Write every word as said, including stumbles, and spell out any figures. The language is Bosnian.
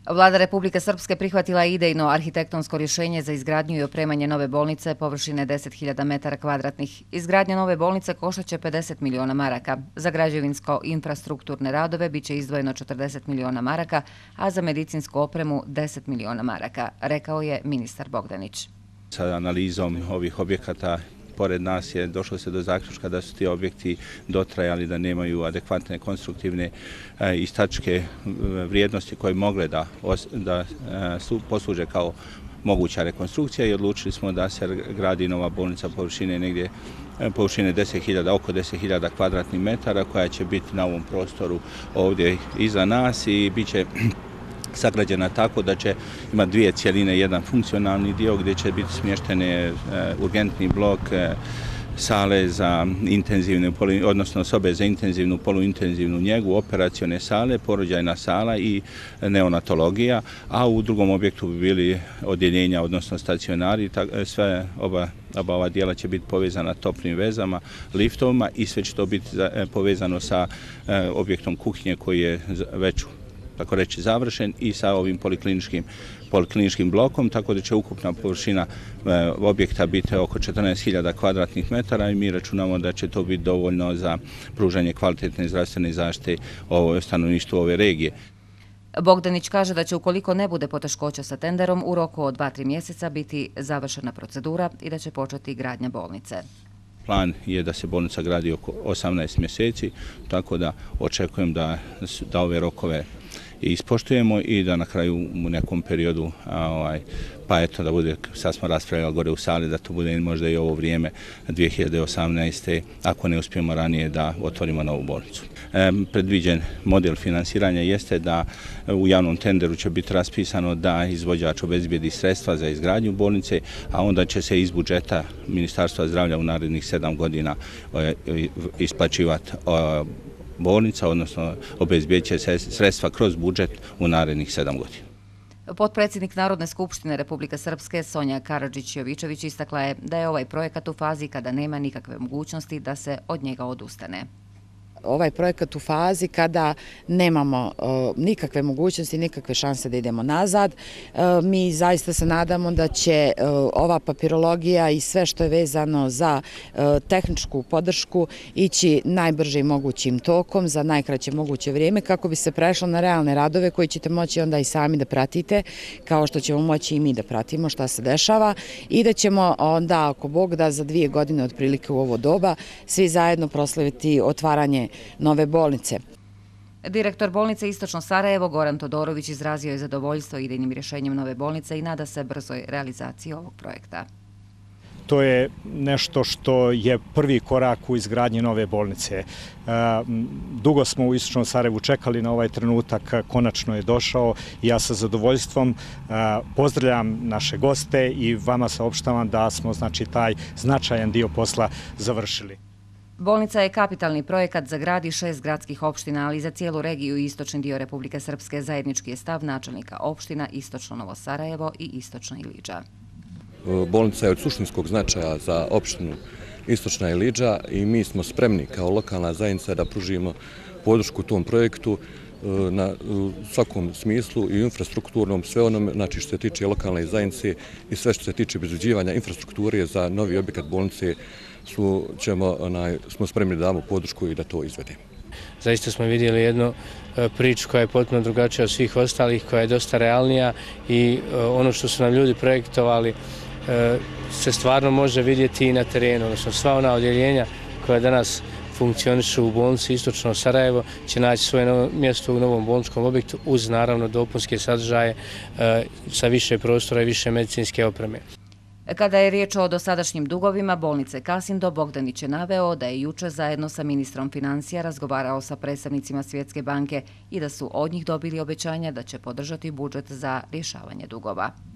Vlada Republike Srpske prihvatila je idejno arhitektonsko rješenje za izgradnju i opremanje nove bolnice površine deset hiljada metara kvadratnih. Izgradnja nove bolnice koštaće pedeset miliona maraka. Za građevinsko-infrastrukturne radove biće izdvojeno četrdeset miliona maraka, a za medicinsku opremu deset miliona maraka, rekao je ministar Bogdanić. Sa analizom ovih objekata pored nas je došlo se do zaključka da su ti objekti dotrajali, da nemaju adekvatne konstruktivne i statičke vrijednosti koje mogle da, da posluže kao moguća rekonstrukcija i odlučili smo da se gradi nova bolnica površine negdje površine deset hiljada, oko deset hiljada kvadratnih metara koja će biti na ovom prostoru ovdje iza nas i bit će sagrađena tako da će imati dvije cjeline, jedan funkcionalni dio gdje će biti smještene urgentni blok, sale za intenzivnu, odnosno sobe za intenzivnu, poluintenzivnu njegu, operacione sale, porođajna sala i neonatologija, a u drugom objektu bi bili odjeljenja, odnosno stacionari. Sve oba, oba ova dijela će biti povezana toplim vezama, liftovima i sve će to biti povezano sa objektom kuhinje koji je već tako reći završen i sa ovim polikliničkim, polikliničkim blokom, tako da će ukupna površina objekta biti oko četrnaest hiljada kvadratnih metara i mi računamo da će to biti dovoljno za pružanje kvalitetne zdravstvene zaštite stanovništvu ove regije. Bogdanić kaže da će ukoliko ne bude poteškoća sa tenderom u roku od dva do tri mjeseca biti završena procedura i da će početi gradnja bolnice. Plan je da se bolnica gradi oko osamnaest mjeseci, tako da očekujem da, da ove rokove ispoštujemo i da na kraju u nekom periodu, a, ovaj, pa eto da bude, sad smo raspravljali gore u sali, da to bude možda i ovo vrijeme dvije hiljade osamnaeste. ako ne uspijemo ranije da otvorimo novu bolnicu. E, predviđen model finansiranja jeste da u javnom tenderu će biti raspisano da izvođač obezbijedi sredstva za izgradnju bolnice, a onda će se iz budžeta Ministarstva zdravlja u narednih sedam godina isplaćivati bolnica, odnosno obezbijedit će se sredstva kroz budžet u narednih sedam godina. Potpredsjednik Narodne skupštine Republike Srpske Sonja Karadžić-Jovičević istakla je da je ovaj projekat u fazi kada nema nikakve mogućnosti da se od njega odustane. Ovaj projekat u fazi kada nemamo nikakve mogućnosti, nikakve šanse da idemo nazad. Mi zaista se nadamo da će ova papirologija i sve što je vezano za tehničku podršku ići najbržim mogućim tokom za najkraće moguće vrijeme kako bi se prešlo na realne radove koji ćete moći onda i sami da pratite, kao što ćemo moći i mi da pratimo šta se dešava i da ćemo onda, ako Bog da, za dvije godine otprilike u ovo doba svi zajedno proslaviti otvaranje nove bolnice. Direktor bolnice Istočno Sarajevo Goran Todorović izrazio je zadovoljstvo idejnim rješenjem nove bolnice i nada se brzoj realizaciji ovog projekta. To je nešto što je prvi korak u izgradnji nove bolnice. Dugo smo u Istočnom Sarajevu čekali na ovaj trenutak, konačno je došao i ja sa zadovoljstvom pozdravljam naše goste i vama saopštavam da smo znači taj značajan dio posla završili. Bolnica je kapitalni projekat za grad i šest gradskih opština, ali za cijelu regiju i istočni dio Republike Srpske zajednički je stav načelnika opština Istočno Novo Sarajevo i Istočna Iliđa. Bolnica je od suštinskog značaja za opštinu Istočna Iliđa i mi smo spremni kao lokalna zajednica da pružimo podršku tom projektu na svakom smislu i infrastrukturnom, sve ono znači što se tiče lokalne zajednice i sve što se tiče obezbeđivanja infrastrukture za novi objekat bolnice su, ćemo, onaj, smo spremni da damo podršku i da to izvedemo. Zaista smo vidjeli jednu priču koja je potpuno drugačija od svih ostalih, koja je dosta realnija i ono što su nam ljudi projektovali se stvarno može vidjeti i na terenu. Odnosno, sva ona odjeljenja koja danas funkcionišu u bolnici Istočno Sarajevo će naći svoje mjesto u novom bolničkom objektu uz naravno dopunske sadržaje sa više prostora i više medicinske opreme. Kada je riječ o dosadašnjim dugovima bolnice Kasindo, Bogdanić je naveo da je juče zajedno sa ministrom financija razgovarao sa predstavnicima Svjetske banke i da su od njih dobili obećanja da će podržati budžet za rješavanje dugova.